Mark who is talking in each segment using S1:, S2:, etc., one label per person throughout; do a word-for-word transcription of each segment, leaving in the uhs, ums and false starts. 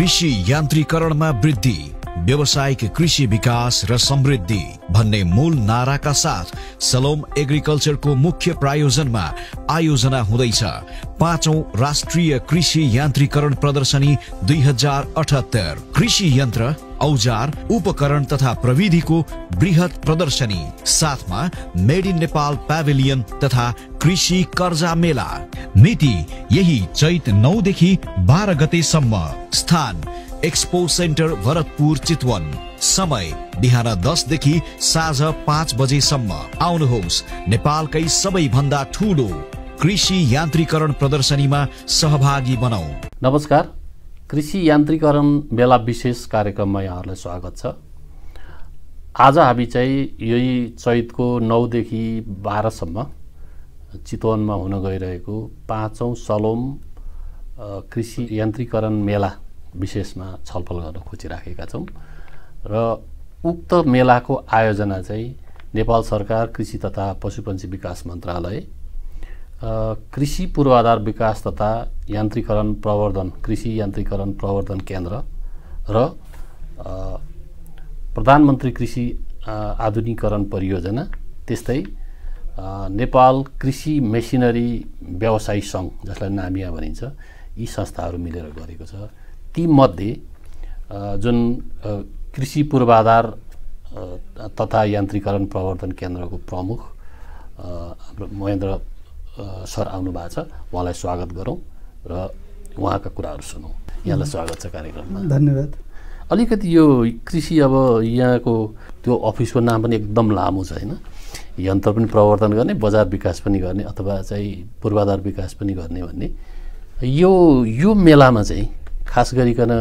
S1: कृषि यान्त्रीकरणमा वृद्धि, व्यावसायिक कृषि विकास र समृद्धि भन्ने मूल नाराका साथ सलोम एग्रिकल्चरको मुख्य प्रायोजनमा आयोजना हुँदैछ पाँचौं राष्ट्रिय कृषि यान्त्रीकरण प्रदर्शनी दुई हजार अठहत्तर। कृषि यन्त्र, औजार, उपकरण तथा प्रविधिको बृहत प्रदर्शनी, साथमा मेड इन नेपाल प्याभिलियन तथा कृषि कर्जा मेला। मिति यही चैत नौ देखि बाह्र गतेसम्म। स्थान एक्सपो सेन्टर भरतपुर चितवन। समय बिहान दस देखि साँझ पाँच बजेसम्म। आउनुहोस्, नेपालकै सबैभन्दा ठूलो कृषि यान्त्रीकरण प्रदर्शनीमा सहभागी बनाऊ।
S2: नमस्कार, कृषि यान्त्रीकरण मेला विशेष कार्यक्रममा यहाँहरूलाई स्वागत छ। आज हामी चाहिँ यही चैतको नौ देखि बाह्रसम्म चितवनमा हुन गइरहेको पाँचौं सलोम कृषि यान्त्रीकरण मेला विशेषमा छलफल गर्न खोजिराखेका छौँ र उक्त मेलाको आयोजना चाहिँ नेपाल सरकार कृषि तथा पशुपन्छी विकास मन्त्रालय, कृषि पूर्वाधार विकास तथा यान्त्रीकरण प्रवर्धन कृषि यान्त्रीकरण प्रवर्धन केन्द्र र प्रधानमन्त्री कृषि आधुनिकीकरण परियोजना, त्यस्तै नेपाल कृषि मेसिनरी व्यवसायी सङ्घ जसलाई नामिया भनिन्छ, यी संस्थाहरू मिलेर गरेको छ। ती मध्ये जुन कृषि पूर्वाधार तथा यान्त्रीकरण प्रवर्धन केन्द्रको प्रमुख हाम्रो महेन्द्र सर आउनु भएको छ, उहाँलाई स्वागत गरौँ र उहाँका कुराहरू सुनौँ। यहाँलाई स्वागत छ कार्यक्रममा।
S3: धन्यवाद।
S2: अलिकति यो कृषि, अब यहाँको त्यो अफिसको नाम पनि एकदम लामो छ होइन? यन्त्र पनि प्रवर्धन गर्ने, बजार विकास पनि गर्ने अथवा चाहिँ पूर्वाधार विकास पनि गर्ने भन्ने यो यो मेलामा चाहिँ खास गरिकन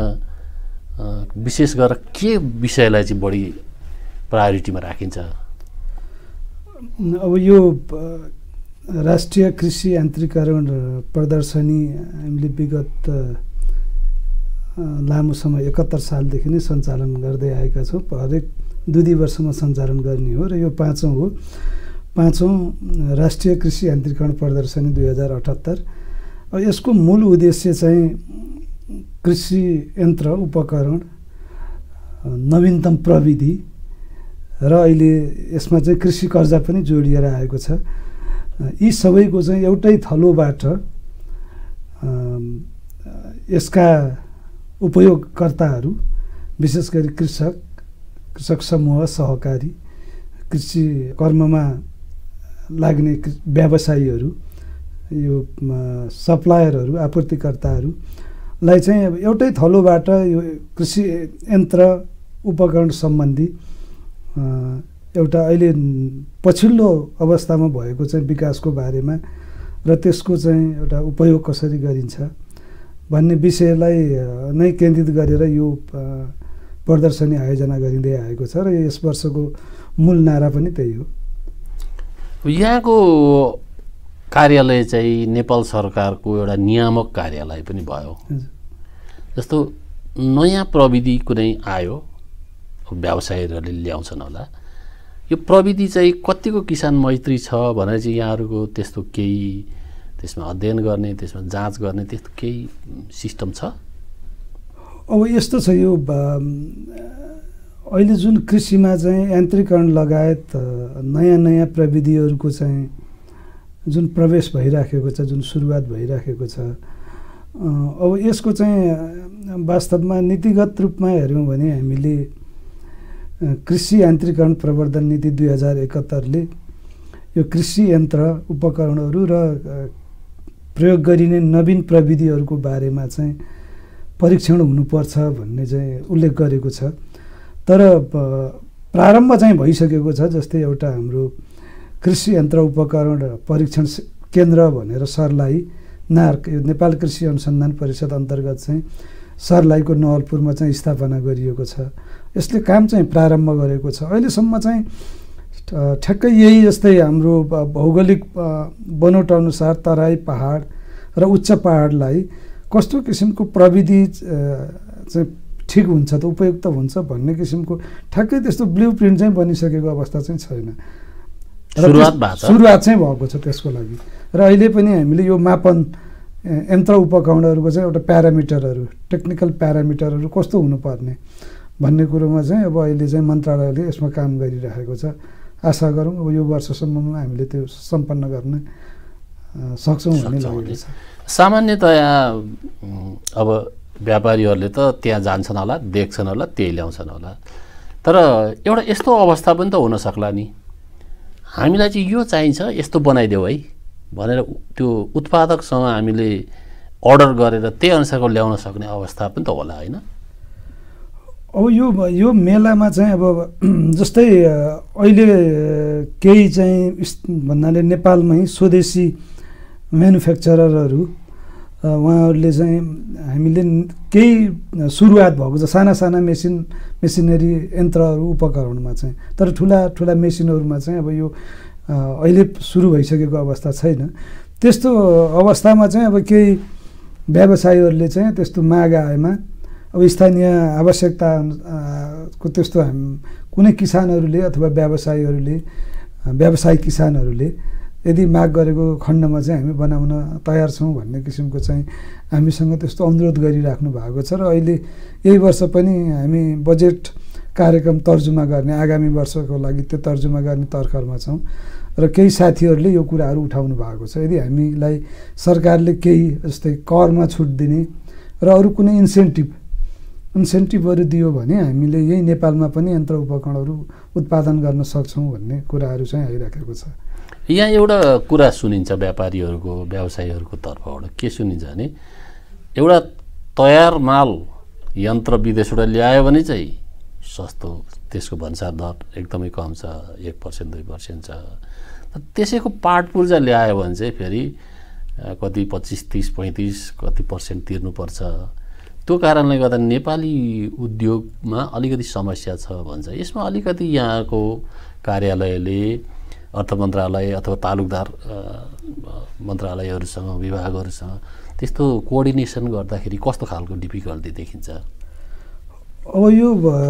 S2: विशेष गरेर के विषयलाई चाहिँ बढी प्रायोरिटीमा राखिन्छ?
S3: अब यो राष्ट्रिय कृषि यान्त्रीकरण प्रदर्शनी हामीले विगत लामो समय एकहत्तर सालदेखि नै सञ्चालन गर्दै आएका छौँ। हरेक दुई दुई वर्षमा सञ्चालन गर्ने हो र यो पाँचौँ हो। पाँचौँ राष्ट्रिय कृषि यान्त्रीकरण प्रदर्शनी दुई हजार अठहत्तर। अब यसको मूल उद्देश्य चाहिँ कृषि यन्त्र, उपकरण, नवीनतम प्रविधि र अहिले यसमा चाहिँ कृषि कर्जा पनि जोडिएर आएको छ। यी सबैको चाहिँ एउटै थलोबाट यसका उपयोगकर्ताहरू, विशेष गरी कृषक, कृषक समूह, सहकारी, कृषि कर्ममा लाग्ने व्यवसायीहरू, यो सप्लायरहरू, आपूर्तिकर्ताहरूलाई चाहिँ अब एउटै थलोबाट यो कृषि यन्त्र उपकरण सम्बन्धी एउटा अहिले पछिल्लो अवस्थामा भएको चाहिँ विकासको बारेमा र त्यसको चाहिँ एउटा उपयोग कसरी गरिन्छ भन्ने विषयलाई नै केन्द्रित गरेर यो प्रदर्शनी आयोजना गरिँदै आएको छ र यस वर्षको मूल नारा पनि त्यही हो।
S2: यहाँको कार्यालय चाहिँ नेपाल सरकारको एउटा नियामक कार्यालय पनि भयो। जस्तो नयाँ प्रविधि कुनै आयो, व्यवसायीहरूले ल्याउँछन् होला, यो प्रविधि चाहिँ कतिको किसान मैत्री छ भनेर चाहिँ यहाँहरूको त्यस्तो केही त्यसमा अध्ययन गर्ने, त्यसमा जाँच गर्ने त्यस्तो केही सिस्टम छ?
S3: अब यस्तो छ, यो अहिले जुन कृषिमा चाहिँ यान्त्रिकरण लगायत नयाँ नयाँ प्रविधिहरूको चाहिँ जुन प्रवेश भइराखेको छ, जुन सुरुवात भइराखेको छ, अब यसको चाहिँ वास्तवमा नीतिगत रूपमा हेऱ्यौँ भने हामीले कृषि यान्त्रिकरण प्रवर्धन नीति दुई हजार एकहत्तरले यो कृषि यन्त्र, उपकरणहरू र प्रयोग गरिने नवीन प्रविधिहरूको बारेमा चाहिँ परीक्षण हुनुपर्छ भन्ने चाहिँ उल्लेख गरेको छ। तर प्रारम्भ चाहिँ भइसकेको छ। जस्तै एउटा हाम्रो कृषि यन्त्र उपकरण परीक्षण केन्द्र भनेर सर्लाही नार्क, यो नेपाल कृषि अनुसन्धान परिषद अन्तर्गत चाहिँ सर्लाहीको नवलपुरमा चाहिँ स्थापना गरिएको छ। यसले काम चाहिँ प्रारम्भ गरेको छ। अहिलेसम्म चाहिँ ठ्याक्कै यही जस्तै हाम्रो भौगोलिक बनोट अनुसार तराई पहाड र उच्च पहाडलाई कस्तो किसिमको प्रविधि चाहिँ ठिक हुन्छ त उपयुक्त हुन्छ भन्ने किसिमको ठ्याक्कै त्यस्तो ब्लु प्रिन्ट चाहिँ बनिसकेको अवस्था चाहिँ छैन।
S2: सुरुवात भएको
S3: सुरुवात चाहिँ भएको छ त्यसको लागि। र अहिले पनि हामीले यो मापन यन्त्र उपकरणहरूको चाहिँ एउटा प्यारामिटरहरू टेक्निकल प्यारामिटरहरू कस्तो हुनुपर्ने भन्ने कुरोमा चाहिँ अब अहिले चाहिँ मन्त्रालयले यसमा काम गरिरहेको छ। आशा गरौँ अब यो वर्षसम्ममा हामीले त्यो सम्पन्न गर्न सक्छौँ भन्ने लागेको छ।
S2: सामान्यतया अब व्यापारीहरूले त त्यहाँ जान्छन् होला, देख्छन् होला, त्यही ल्याउँछन् होला, तर एउटा यस्तो अवस्था पनि त हुन सक्ला नि, हामीलाई चाहिँ यो चाहिन्छ यस्तो बनाइदेऊ है भनेर त्यो उत्पादकसँग हामीले अर्डर गरेर त्यही अनुसारको ल्याउन सक्ने अवस्था पनि त होला होइन?
S3: अब यो यो मेलामा चाहिँ अब जस्तै अहिले केही चाहिँ भन्नाले नेपालमै स्वदेशी म्यानुफ्याक्चररहरू उहाँहरूले चाहिँ हामीले केही सुरुवात भएको छ साना साना मेसिन मेसिनरी यन्त्रहरू उपकरणमा चाहिँ, तर ठुला ठुला मेसिनहरूमा चाहिँ अब यो अहिले सुरु भइसकेको अवस्था छैन। त्यस्तो अवस्थामा चाहिँ अब केही व्यवसायीहरूले चाहिँ त्यस्तो माग आएमा अब स्थानीय आवश्यकताको त्यस्तो हाम कुनै किसानहरूले अथवा व्यवसायीहरूले व्यवसायी किसानहरूले यदि माग गरेको खण्डमा चाहिँ हामी बनाउन तयार छौँ भन्ने किसिमको चाहिँ हामीसँग त्यस्तो अनुरोध गरिराख्नु भएको छ। र अहिले यही वर्ष पनि हामी बजेट कार्यक्रम तर्जुमा गर्ने आगामी वर्षको लागि त्यो तर्जुमा गर्ने तर्खरमा छौँ र केही साथीहरूले यो कुराहरू उठाउनु भएको छ। यदि हामीलाई सरकारले केही जस्तै करमा छुट दिने र अरू कुनै इन्सेन्टिभ इन्सेन्टिभहरू दियो भने हामीले यही नेपालमा पनि यन्त्र उपकरणहरू उत्पादन गर्न सक्छौँ भन्ने कुराहरू चाहिँ आइराखेको छ।
S2: यहाँ एउटा कुरा सुनिन्छ व्यापारीहरूको व्यवसायीहरूको तर्फबाट के सुनिन्छ भने एउटा तयार माल यन्त्र विदेशबाट ल्यायो भने चाहिँ सस्तो, त्यसको भन्सार दर एकदमै कम छ, एक पर्सेन्ट दुई पर्सेन्ट छ। त्यसैको पार्ट पुर्जा ल्यायो भने चाहिँ फेरि कति पच्चिस तिस पैँतिस कति पर्सेन्ट तिर्नुपर्छ। त्यो कारणले गर्दा नेपाली उद्योगमा अलिकति समस्या छ भन्छ। यसमा अलिकति यहाँको कार्यालयले अर्थ मन्त्रालय अथवा तालुकदार मन्त्रालयहरूसँग विभागहरूसँग त्यस्तो कोअर्डिनेसन गर्दाखेरि कस्तो खालको डिफिकल्टी देखिन्छ?
S3: अब यो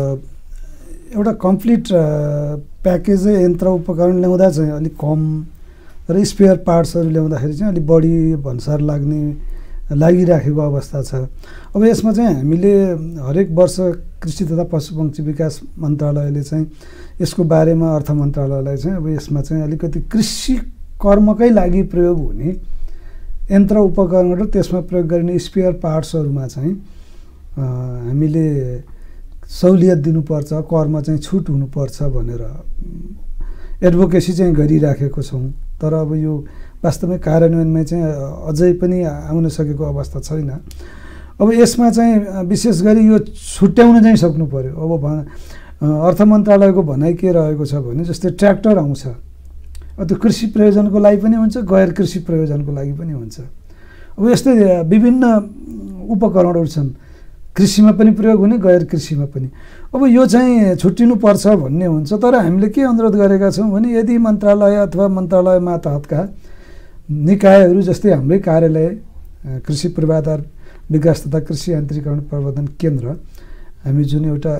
S3: एउटा कम्प्लिट प्याकेजै यन्त्र उपकरण ल्याउँदा चाहिँ अलिक कम र स्पेयर पार्ट्सहरू ल्याउँदाखेरि चाहिँ अलिक बढी भन्सार लाग्ने लागिराखेको अवस्था छ। अब यसमा चाहिँ हामीले हरेक वर्ष कृषि तथा पशुपक्षी विकास मन्त्रालयले चाहिँ यसको बारेमा अर्थ मन्त्रालयलाई चाहिँ अब यसमा चाहिँ अलिकति कृषि कर्मकै लागि प्रयोग हुने यन्त्र उपकरण र त्यसमा प्रयोग गरिने स्पेयर पार्ट्सहरूमा चाहिँ हामीले सहुलियत दिनुपर्छ, करमा चाहिँ छुट हुनुपर्छ भनेर एडभोकेसी चाहिँ गरिराखेको छौँ। तर अब यो वास्तवमै कार्यान्वयनमा चाहिँ अझै पनि आउन सकेको अवस्था छैन। अब यसमा चाहिँ विशेष गरी यो छुट्याउन चाहिँ सक्नु पर्यो। अब भ अर्थ मन्त्रालयको भनाइ के रहेको छ भने जस्तै ट्र्याक्टर आउँछ, त्यो कृषि प्रयोजनको लागि पनि हुन्छ, गैर कृषि प्रयोजनको लागि पनि हुन्छ। अब यस्तै विभिन्न उपकरणहरू छन्, कृषिमा पनि प्रयोग हुने, गैर कृषिमा पनि। अब यो चाहिँ छुट्टिनुपर्छ भन्ने हुन्छ। तर हामीले के अनुरोध गरेका छौँ भने यदि मन्त्रालय अथवा मन्त्रालय मातहतका निकायहरू जस्तै हाम्रै कार्यालय कृषि पूर्वाधार विकास तथा कृषि यान्त्रिकरण प्रवर्धन केन्द्र हामी जुन एउटा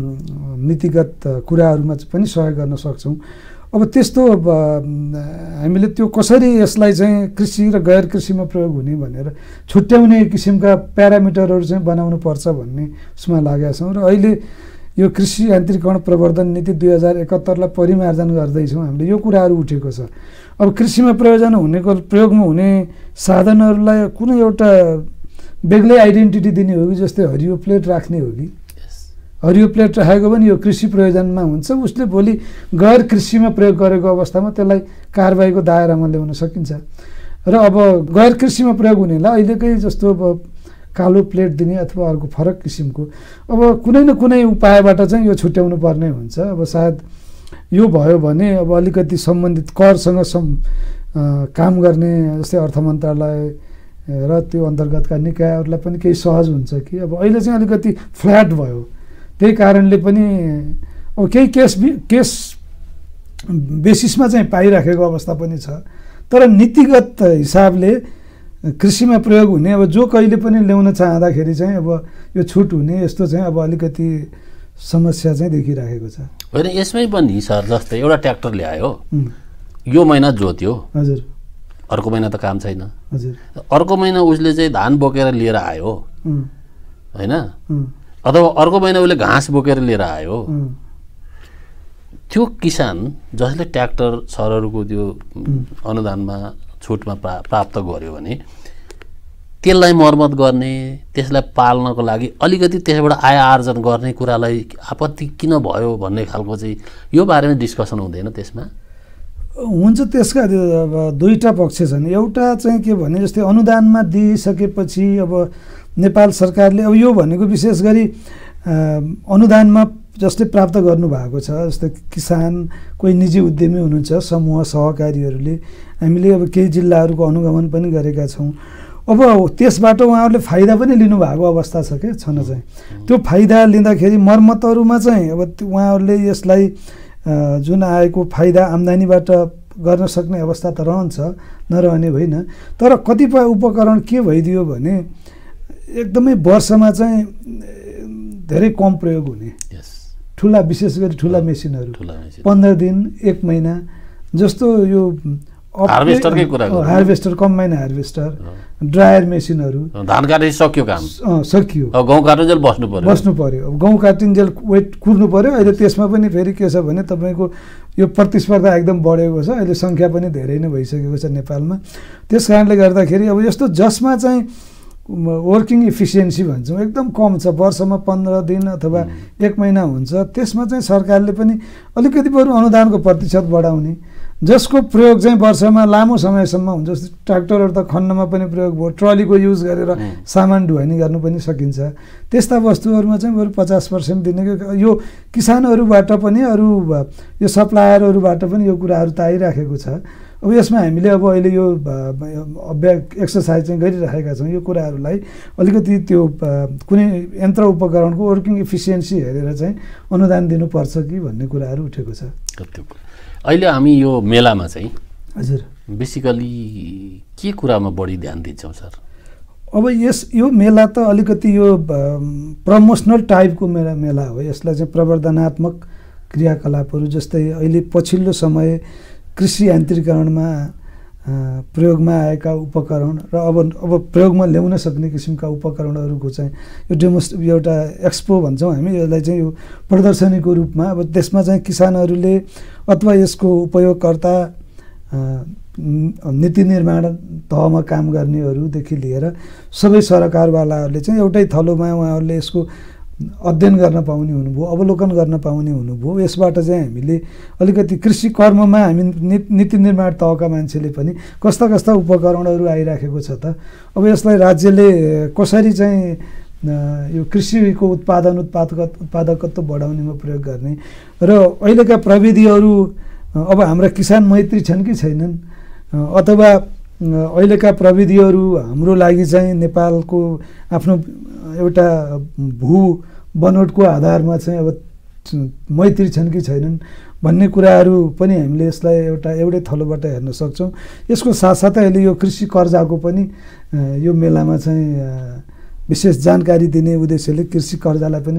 S3: नीतिगत कुराहरूमा पनि सहयोग गर्न सक्छौँ। अब त्यस्तो हामीले त्यो कसरी यसलाई चाहिँ कृषि र गैर कृषिमा प्रयोग हुने भनेर छुट्याउने किसिमका प्यारामिटरहरू चाहिँ बनाउनु पर्छ भन्ने उसमा लागेका छौँ। र अहिले यो कृषि यान्त्रिकरण प्रवर्धन नीति दुई हजार एकहत्तरलाई परिमार्जन गर्दैछौँ हामीले, यो कुराहरू उठेको छ। अब कृषिमा प्रयोजन हुनेको प्रयोगमा हुने साधनहरूलाई कुनै एउटा बेग्लै आइडेन्टिटी दिने हो कि जस्तै हरियो प्लेट राख्ने हो कि हरियो प्लेट राखेको पनि यो कृषि प्रयोजनमा हुन्छ, उसले भोलि गैर कृषिमा प्रयोग गरेको अवस्थामा त्यसलाई कारबाहीको दायरामा ल्याउन सकिन्छ। र अब गैर कृषिमा प्रयोग हुनेलाई अहिलेकै जस्तो अब कालो प्लेट दिने अथवा अर्को फरक किसिमको अब कुनै न कुनै उपायबाट चाहिँ यो छुट्याउनु पर्ने हुन्छ। अब सायद यो भयो भने अब अलिकति सम्बन्धित करसँग सम् काम गर्ने जस्तै अर्थ मन्त्रालय र त्यो अन्तर्गतका निकायहरूलाई पनि केही सहज हुन्छ कि अब अहिले चाहिँ अलिकति फ्ल्याट भयो, त्यही कारणले पनि अब केही केस केस बेसिसमा चाहिँ पाइराखेको अवस्था पनि छ। तर नीतिगत हिसाबले कृषिमा प्रयोग हुने अब जो कहिले पनि ल्याउन चाहँदाखेरि चाहिँ अब यो छुट हुने यस्तो चाहिँ अब अलिकति समस्या चाहिँ देखिराखेको छ।
S2: होइन यसमै पनि सर जस्तै एउटा ट्र्याक्टर ल्यायो, यो महिना जोत्यो,
S3: हजुर,
S2: अर्को महिना त काम छैन।
S3: हजुर
S2: अर्को महिना उसले चाहिँ धान बोकेर लिएर आयो होइन, अथवा अर्को महिना उसले घाँस बोकेर लिएर आयो, त्यो किसान जसले ट्र्याक्टर सरहरूको त्यो अनुदानमा छुटमा प्रा प्राप्त गर्यो भने त्यसलाई मर्मत गर्ने, त्यसलाई पाल्नको लागि अलिकति त्यसबाट आय आर्जन गर्ने कुरालाई आपत्ति किन भयो भन्ने खालको चाहिँ यो बारेमा डिस्कसन हुँदैन त्यसमा?
S3: हुन्छ, त्यसका अब दुईवटा पक्ष छन्। एउटा चाहिँ के भने जस्तै अनुदानमा दिइसकेपछि अब नेपाल सरकारले अब यो भनेको विशेष गरी अनुदानमा जस्तै प्राप्त गर्नुभएको छ, जस्तै किसान, कोही निजी उद्यमी हुनुहुन्छ, समूह सहकारीहरूले, हामीले अब केही जिल्लाहरूको अनुगमन पनि गरेका छौँ। अब त्यसबाट उहाँहरूले फाइदा पनि लिनुभएको अवस्था छ के छन चाहिँ। त्यो फाइदा लिँदाखेरि मर्मतहरूमा चाहिँ अब उहाँहरूले यसलाई जुन आएको फाइदा आम्दानीबाट गर्न सक्ने अवस्था त रहन्छ, नरहने होइन। तर कतिपय उपकरण के भइदियो भने एकदमै वर्षमा चाहिँ धेरै कम प्रयोग हुने, ठुला विशेष गरी ठुला मेसिनहरू पन्ध्र दिन एक महिना जस्तो, यो
S2: हार्भेस्टरकै कुरा गर्नु,
S3: हार्भेस्टर, कम्बाइन हार्भेस्टर, ड्रायर मेसिनहरू,
S2: धान काट्ने सकियो काम,
S3: सकियो,
S2: अब गहुँ काटिन्जेल बस्नु पर्यो
S3: बस्नु पर्यो अब गहुँ काटिन्जेल वेट कुर्नु पर्यो। अहिले त्यसमा पनि फेरि के छ भने तपाईँको यो प्रतिस्पर्धा एकदम बढेको छ, अहिले सङ्ख्या पनि धेरै नै भइसकेको छ नेपालमा। त्यस कारणले गर्दाखेरि अब यस्तो जसमा चाहिँ वर्किङ इफिसियन्सी भन्छौँ एकदम कम छ, वर्षमा पन्ध्र दिन अथवा एक महिना हुन्छ, त्यसमा चाहिँ सरकारले पनि अलिकति बरु अनुदानको प्रतिशत बढाउने, जसको प्रयोग चाहिँ वर्षमा लामो समयसम्म हुन्छ। जस्तै ट्र्याक्टरहरू त खन्नमा पनि प्रयोग भयो, ट्रलीको युज गरेर सामान ढुवानी गर्नु पनि सकिन्छ। त्यस्ता वस्तुहरूमा चाहिँ बरु पचास पर्सेन्ट दिने, यो किसानहरूबाट पनि अरू यो सप्लायरहरूबाट पनि यो कुराहरू त आइराखेको छ। अब यसमा हामीले अब अहिले यो अभ्यास एक्सर्साइज चाहिँ गरिराखेका छौँ, यो कुराहरूलाई अलिकति त्यो कुनै यन्त्र उपकरणको वर्किङ इफिसियन्सी हेरेर चाहिँ अनुदान दिनुपर्छ कि भन्ने कुराहरू उठेको छ।
S2: अहिले हामी यो मेलामा चाहिँ
S3: हजुर
S2: बेसिकली के कुरामा बढी ध्यान दिन्छौँ सर?
S3: अब यस यो मेला त अलिकति यो प्रमोसनल टाइपको मेला मेला हो। यसलाई चाहिँ प्रवर्धनात्मक क्रियाकलापहरू, जस्तै अहिले पछिल्लो समय कृषि यान्त्रिकरणमा प्रयोगमा आएका उपकरण र अब अब प्रयोगमा ल्याउन सक्ने किसिमका उपकरणहरूको चाहिँ यो डेमोस्ट एउटा एक्सपो भन्छौँ हामी यसलाई चाहिँ, यो प्रदर्शनीको रूपमा। अब त्यसमा चाहिँ किसानहरूले अथवा यसको उपयोगकर्ता, नीति निर्माण तहमा काम गर्नेहरूदेखि लिएर सबै सरकारवालाहरूले चाहिँ एउटै थलोमा उहाँहरूले यसको अध्ययन गर्न पाउने हुनुभयो, अवलोकन गर्न पाउने हुनुभयो। यसबाट चाहिँ हामीले अलिकति कृषि कर्ममा हामी नीति निर्माण तहका मान्छेले पनि कस्ता कस्ता उपकरणहरू आइराखेको छ त, अब यसलाई राज्यले कसरी चाहिँ यो कृषिको उत्पादन उत्पादक उत्पादकत्व बढाउनेमा प्रयोग गर्ने, र अहिलेका प्रविधिहरू अब हाम्रा किसान मैत्री छन् कि छैनन्, अथवा अहिलेका प्रविधिहरू हाम्रो लागि चाहिँ नेपालको आफ्नो एउटा भू बनोटको आधारमा चाहिँ अब मैत्री छन् कि छैनन् भन्ने कुराहरू पनि हामीले यसलाई एउटा एउटै थलोबाट हेर्न सक्छौँ। यसको साथसाथै अहिले यो कृषि कर्जाको पनि यो मेलामा चाहिँ विशेष जानकारी दिने उद्देश्यले कृषि कर्जालाई पनि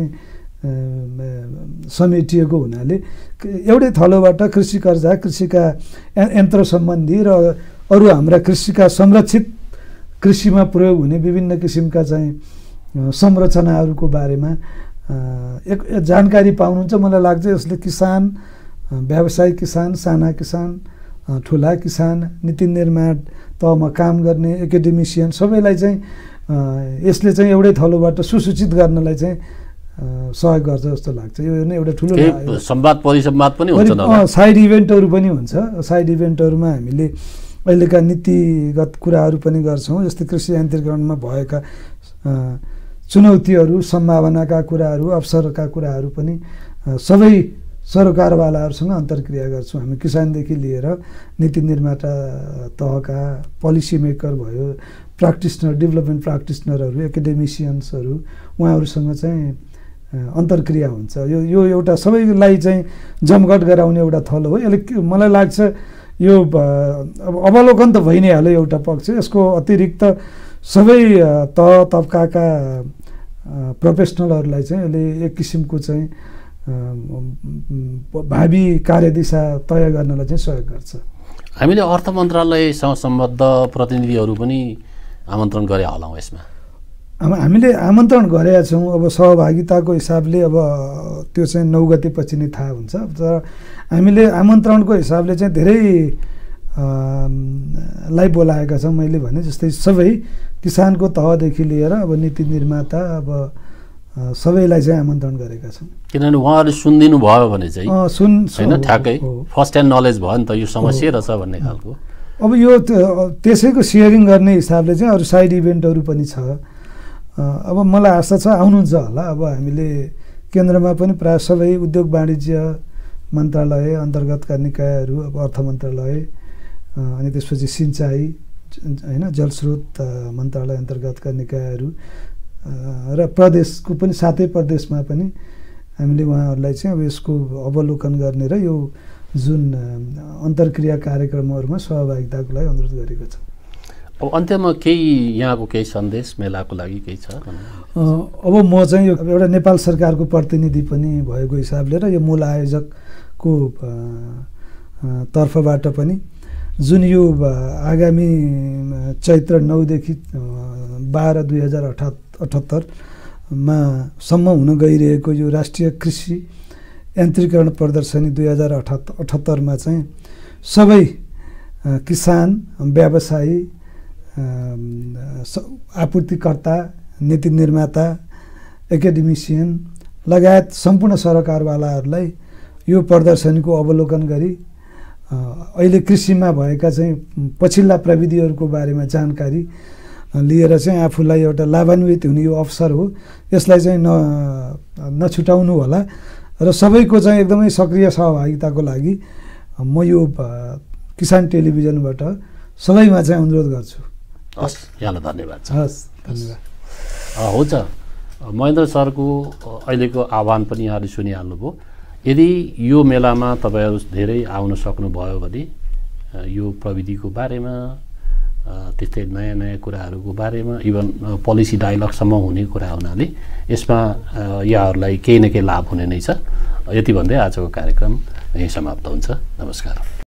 S3: समेटिएको हुनाले एउटै थलोबाट कृषि कर्जा, कृषिका यन्त्र सम्बन्धी र अरू हाम्रा कृषिका संरक्षित कृषिमा प्रयोग हुने विभिन्न किसिमका चाहिँ संरचनाहरूको बारेमा एक जानकारी पाउनुहुन्छ। मलाई लाग्छ यसले किसान, व्यावसायिक किसान, साना किसान, ठुला किसान, नीति निर्माण तहमा काम गर्ने एकाडेमिसियन सबैलाई चाहिँ यसले चाहिँ एउटै थलोबाट सुसूचित गर्नलाई चाहिँ सहयोग गर्छ जस्तो लाग्छ। यो नै एउटा ठुलो
S2: संवाद परिसंवाद पनि हुन्छ,
S3: साइड इभेन्टहरू पनि हुन्छ। साइड इभेन्टहरूमा हामीले अहिलेका नीतिगत कुराहरू पनि गर्छौँ, जस्तै कृषि यान्त्रिकरणमा भएका चुनौतीहरू, सम्भावनाका कुराहरू, अवसरका कुराहरू पनि सबै सरकारवालाहरूसँग अन्तर्क्रिया गर्छौँ हामी। किसानदेखि लिएर नीति निर्माता तहका पोलिसी मेकर भयो, प्र्याक्टिसनर, डेभलपमेन्ट प्र्याक्टिसनरहरू, एकाडेमिसियन्सहरू, उहाँहरूसँग चाहिँ अन्तर्क्रिया हुन्छ। यो यो एउटा सबैलाई चाहिँ जमघट गराउने एउटा थलो हो। यसले मलाई लाग्छ यो अब अवलोकन त भइ नै हाल्यो एउटा पक्ष, यसको अतिरिक्त सबै तह तबकाका प्रोफेसनलहरूलाई चाहिँ यसले एक किसिमको चाहिँ भावी कार्यदिशा तय गर्नलाई चाहिँ सहयोग गर्छ।
S2: हामीले अर्थ मन्त्रालयसँग सम्बद्ध प्रतिनिधिहरू पनि आमन्त्रण गरे होलाौँ यसमा।
S3: अब हामीले आमन्त्रण गरेका छौँ। अब सहभागिताको हिसाबले अब त्यो चाहिँ नौ गते पछि नै थाहा हुन्छ। तर हामीले आमन्त्रणको हिसाबले चाहिँ धेरै लाई बोलाएका छौँ। मैले भने जस्तै सबै किसानको तहदेखि लिएर अब नीति निर्माता अब सबैलाई चाहिँ आमन्त्रण गरेका छौँ।
S2: किनभने उहाँहरूले सुनिदिनु भयो भने चाहिँ
S3: सुन
S2: होइन ठ्याक्कै फर्स्ट ह्यान्ड नलेज भयो नि त यो समस्या रहेछ भन्ने खालको।
S3: अब यो त्यसैको सेयरिङ गर्ने हिसाबले चाहिँ अरू साइड इभेन्टहरू पनि छ। अब मलाई आशा छ आउनुहुन्छ होला। अब हामीले केन्द्रमा पनि प्रायः सबै उद्योग वाणिज्य मन्त्रालय अन्तर्गतका निकायहरू अब अर्थ मन्त्रालय अनि त्यसपछि सिँचाइ होइन जलस्रोत मन्त्रालय अन्तर्गतका निकायहरू र प्रदेशको पनि सातै प्रदेशमा पनि हामीले उहाँहरूलाई चाहिँ अब यसको अवलोकन गर्ने र यो जुन अन्तर्क्रिया कार्यक्रमहरूमा सहभागिताको लागि अनुरोध गरेको छ।
S2: अब अन्त्यमा केही यहाँको केही सन्देश मेलाको लागि केही छ?
S3: अब म चाहिँ यो एउटा नेपाल सरकारको प्रतिनिधि पनि भएको हिसाबले र यो मूल आयोजकको तर्फबाट पनि जुन यो आगामी चैत्र नौदेखि बाह्र दुई हजार अठा अठहत्तरमा सम्म हुन गइरहेको यो राष्ट्रिय कृषि यान्त्रिकरण प्रदर्शनी दुई हजार अठहत्तर अठहत्तरमा चाहिँ सबै किसान व्यवसायी आपूर्तिकर्ता नीति निर्माता एकाडेमिसियन लगायत सम्पूर्ण सरकारवालाहरूलाई यो प्रदर्शनीको अवलोकन गरी अहिले कृषिमा भएका चाहिँ पछिल्ला प्रविधिहरूको बारेमा जानकारी लिएर चाहिँ आफूलाई एउटा लाभान्वित हुने यो अवसर हो। यसलाई चाहिँ न नछुटाउनु होला र सबैको चाहिँ एकदमै सक्रिय सहभागिताको लागि म यो किसान टेलिभिजनबाट सबैमा चाहिँ अनुरोध गर्छु।
S2: हस्, यहाँलाई धन्यवाद छ।
S3: हस्, धन्यवाद।
S2: हुन्छ, महेन्द्र सरको अहिलेको आह्वान पनि यहाँले सुनिहाल्नुभयो। यदि यो मेलामा तपाईँहरू धेरै आउन सक्नुभयो भने यो प्रविधिको बारेमा त्यस्तै नयाँ नयाँ कुराहरूको बारेमा इभन पोलिसी डायलगसम्म हुने कुरा हुनाले यसमा यहाँहरूलाई केही न केही लाभ हुने नै छ। यति भन्दै आजको कार्यक्रम यहीँ समाप्त हुन्छ। नमस्कार।